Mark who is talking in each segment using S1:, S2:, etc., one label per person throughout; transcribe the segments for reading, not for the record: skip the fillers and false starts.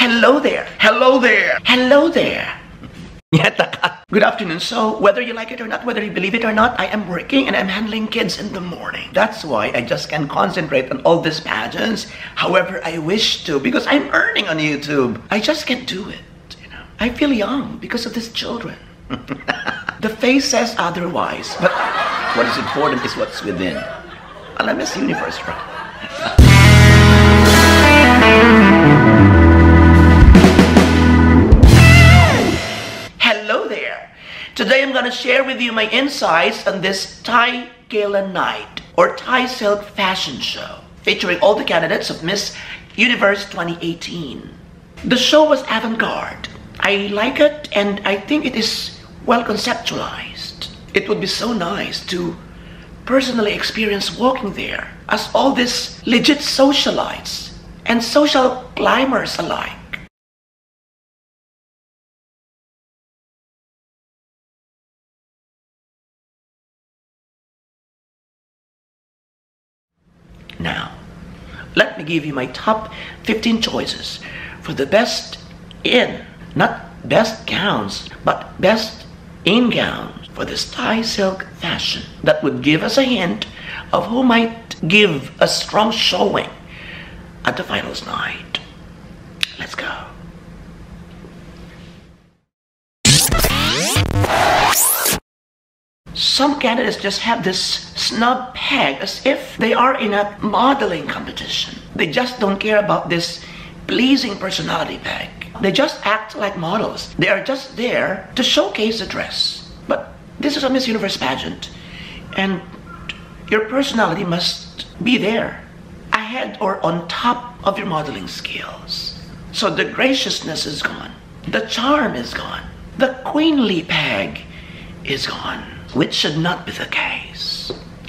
S1: Hello there. Hello there. Hello there. Good afternoon. So, whether you like it or not, whether you believe it or not, I am working and I'm handling kids in the morning. That's why I just can't concentrate on all these pageants however I wish to, because I'm earning on YouTube. I just can't do it, you know. I feel young because of these children. The face says otherwise, but what is important is what's within. And I Miss Universe, right? Hello there. Today I'm going to share with you my insights on this Thai Gala Night or Thai Silk Fashion Show featuring all the candidates of Miss Universe 2018. The show was avant-garde. I like it and I think it is well conceptualized. It would be so nice to personally experience walking there as all these legit socialites and social climbers alike. Now, let me give you my top 15 choices for the best in, not best gowns, but best in gowns for this Thai silk fashion that would give us a hint of who might give a strong showing at the finals night. Let's go. Some candidates just have this snub peg as if they are in a modeling competition. They just don't care about this pleasing personality peg. They just act like models. They are just there to showcase the dress. But this is a Miss Universe pageant, and your personality must be there, ahead or on top of your modeling skills. So the graciousness is gone. The charm is gone. The queenly peg is gone, which should not be the case.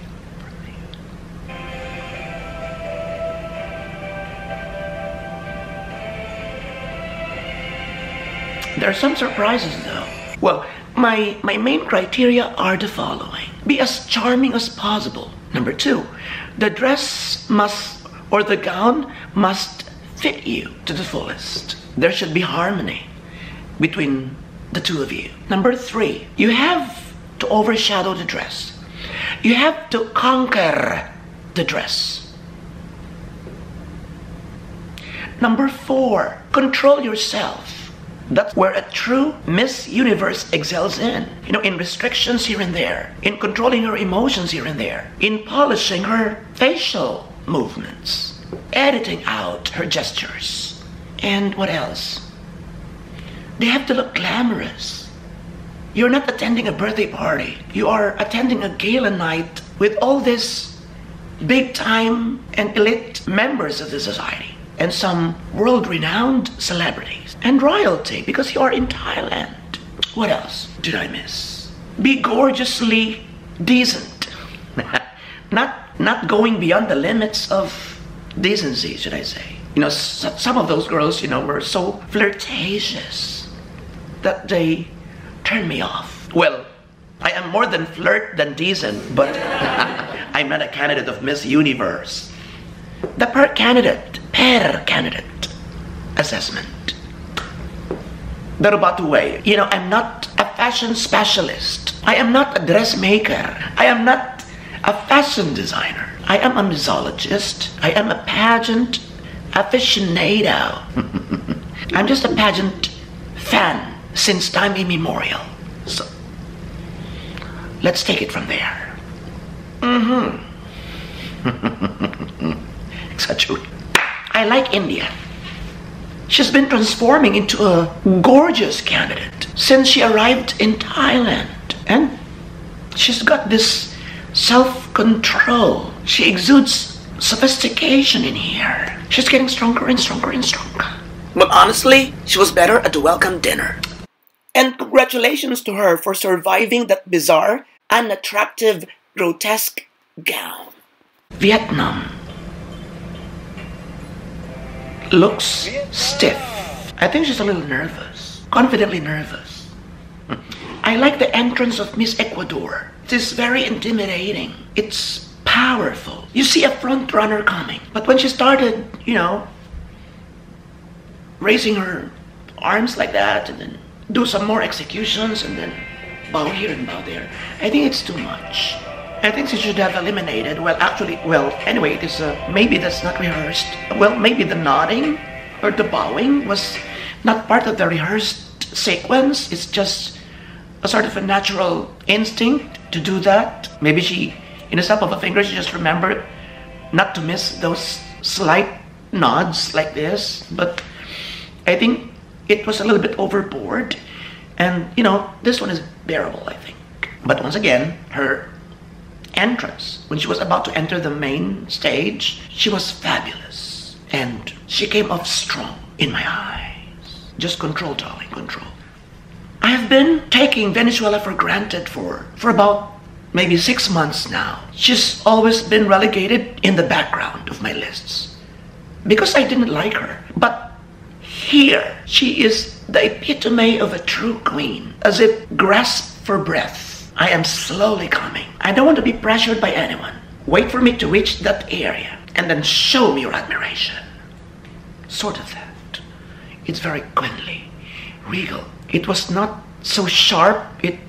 S1: There are some surprises though. Well, my main criteria are the following. Be as charming as possible. Number 2, the dress must, or the gown must fit you to the fullest. There should be harmony between the two of you. Number 3, you have to overshadow the dress. You have to conquer the dress. Number 4, control yourself. That's where a true Miss Universe excels in. You know, in restrictions here and there, in controlling her emotions here and there, in polishing her facial movements, editing out her gestures. And what else? They have to look glamorous. You're not attending a birthday party. You are attending a gala night with all these big-time and elite members of the society and some world-renowned celebrities and royalty because you are in Thailand. What else did I miss? Be gorgeously decent. not going beyond the limits of decency, should I say. You know, some of those girls, you know, were so flirtatious that they turn me off. Well, I am more than flirt than decent, but I'm not a candidate of Miss Universe. The per candidate assessment. The Rubatu way. You know, I'm not a fashion specialist. I am not a dressmaker. I am not a fashion designer. I am a mixologist. I am a pageant aficionado. I'm just a pageant fan since time immemorial. So, let's take it from there. Exaggerate. I like India. She's been transforming into a gorgeous candidate since she arrived in Thailand. And she's got this self-control. She exudes sophistication in here. She's getting stronger and stronger and stronger. But honestly, she was better at the welcome dinner. And congratulations to her for surviving that bizarre, unattractive, grotesque gown. Vietnam looks stiff. I think she's a little nervous, confidently nervous. I like the entrance of Miss Ecuador. It is very intimidating. It's powerful. You see a front runner coming. But when she started, you know, raising her arms like that and then do some more executions and then bow here and bow there. I think it's too much. I think she should have eliminated, anyway, it is, maybe that's not rehearsed. Well, maybe the nodding or the bowing was not part of the rehearsed sequence. It's just a sort of a natural instinct to do that. Maybe she, in a snap of a finger, she just remembered not to miss those slight nods like this. But I think it was a little bit overboard. And, this one is bearable, I think. But once again, her entrance, when she was about to enter the main stage, she was fabulous. And she came off strong in my eyes. Just control, darling, control. I have been taking Venezuela for granted for about maybe 6 months now. She's always been relegated in the background of my lists because I didn't like her. But here, she is the epitome of a true queen, as if grasped for breath. I am slowly coming. I don't want to be pressured by anyone. Wait for me to reach that area and then show me your admiration. Sort of that. It's very queenly, regal. It was not so sharp.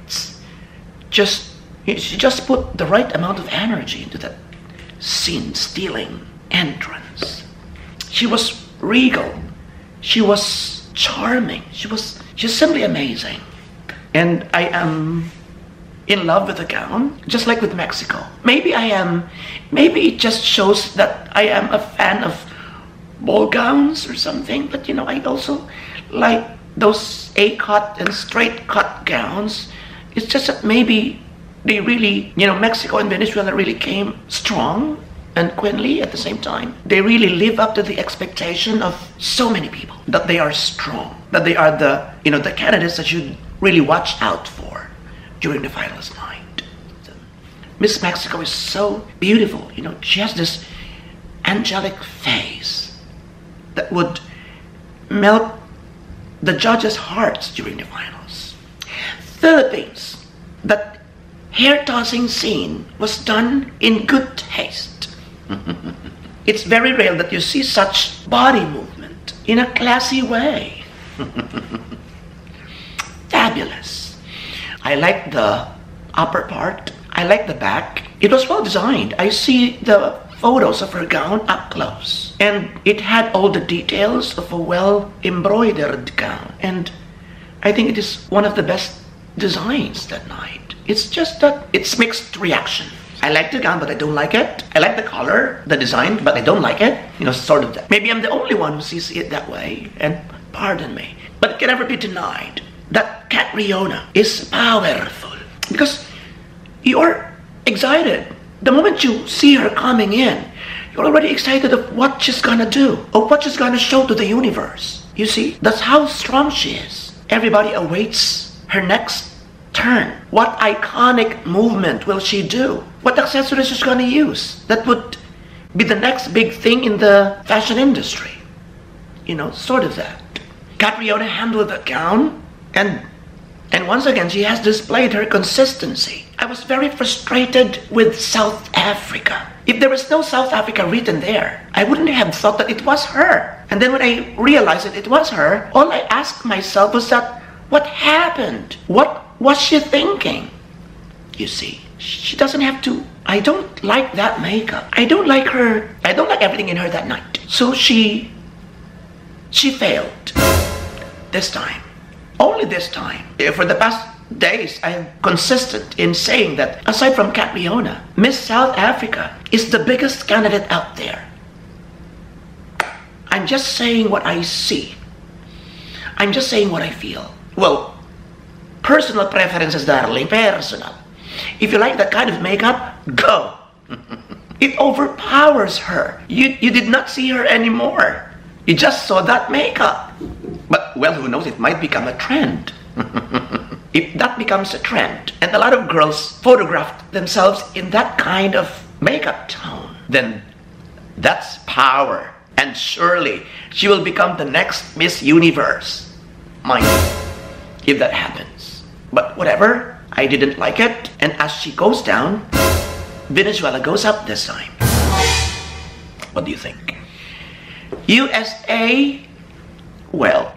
S1: She just put the right amount of energy into that scene-stealing entrance. She was regal. She was charming. She's simply amazing. And I am in love with the gown, just like with Mexico. Maybe it just shows that I am a fan of ball gowns or something, but I also like those A-cut and straight-cut gowns. It's just that maybe they really, Mexico and Venezuela really came strong and queenly at the same time. They really live up to the expectation of so many people that they are strong, that they are the candidates that you really watch out for during the finals night. Miss Mexico is so beautiful. She has this angelic face that would melt the judges' hearts during the finals. Philippines, that hair-tossing scene was done in good taste. It's very rare that you see such body movement in a classy way. Fabulous. I like the upper part. I like the back. It was well designed. I see the photos of her gown up close. And it had all the details of a well-embroidered gown. And I think it is one of the best designs that night. It's just that it's mixed reaction. I like the gown, but I don't like it. I like the color, the design, but I don't like it. Sort of that. Maybe I'm the only one who sees it that way. And pardon me. But it can never be denied that Catriona is powerful. Because you're excited. The moment you see her coming in, you're already excited of what she's gonna do, of what she's gonna show to the universe. You see, that's how strong she is. Everybody awaits her next turn. What iconic movement will she do? What accessories she's gonna use? That would be the next big thing in the fashion industry. Sort of that. Catriona handled the gown, and once again, she has displayed her consistency. I was very frustrated with South Africa. If there was no South Africa written there, I wouldn't have thought that it was her. And then when I realized that it was her, all I asked myself was that, what happened? What was she thinking? You see, she doesn't have to. I don't like that makeup. I don't like her. I don't like everything in her that night. So she failed. This time. Only this time. For the past days, I'm consistent in saying that aside from Catriona, Miss South Africa is the biggest candidate out there. I'm just saying what I see. I'm just saying what I feel. Well, personal preferences, darling, personal. If you like that kind of makeup, go. It overpowers her. You did not see her anymore. You just saw that makeup. But, well, who knows, it might become a trend. If that becomes a trend, and a lot of girls photographed themselves in that kind of makeup tone, then that's power. And surely she will become the next Miss Universe. Mind you, if that happens. But whatever, I didn't like it. And as she goes down, Venezuela goes up this time. What do you think? USA Well,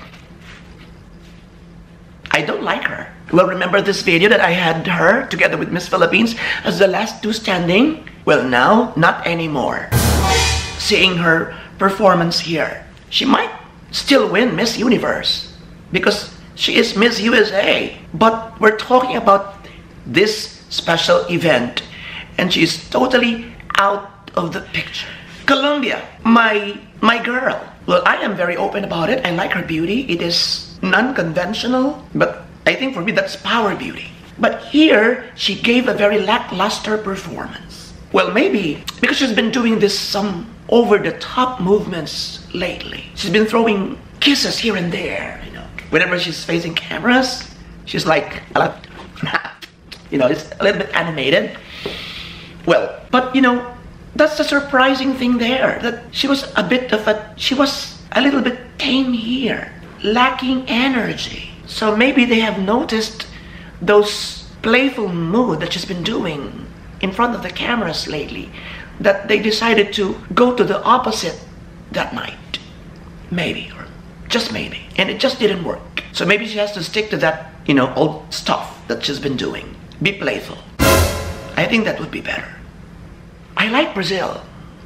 S1: I don't like her. Well, remember this video that I had her together with Miss Philippines as the last two standing? Well, now, not anymore. Seeing her performance here, she might still win Miss Universe because she is Miss USA. But we're talking about this special event and she's totally out of the picture. Colombia, my girl. Well, I am very open about it. I like her beauty. It is non-conventional, but I think for me that's power beauty. But here, she gave a very lackluster performance. Well, maybe because she's been doing this some over-the-top movements lately. She's been throwing kisses here and there, you know. Whenever she's facing cameras, she's like, you know, it's a little bit animated. Well, but you know, that's the surprising thing there, that she was a little bit tame here, lacking energy. So maybe they have noticed those playful mood that she's been doing in front of the cameras lately, that they decided to go to the opposite that night. Maybe, or just maybe. And it just didn't work. So maybe she has to stick to that, you know, old stuff that she's been doing. Be playful. I think that would be better. I like Brazil.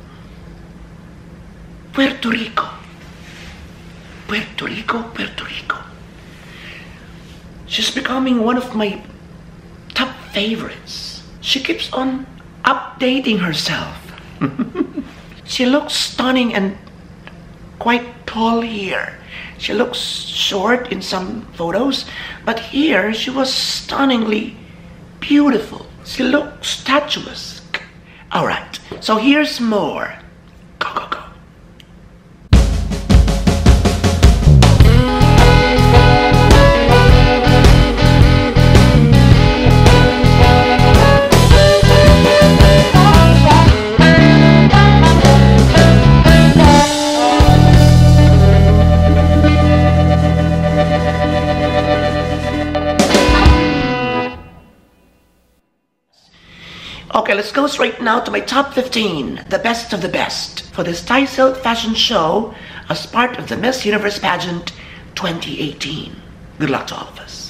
S1: Puerto Rico. Puerto Rico, Puerto Rico. She's becoming one of my top favorites. She keeps on updating herself. She looks stunning and quite tall here. She looks short in some photos, but here she was stunningly beautiful. She looks statuesque. All right, so here's more. Go, go, go. Okay, let's go straight now to my top 15, the best of the best, for this Thai Silk fashion show as part of the Miss Universe pageant 2018. Good luck to all of us.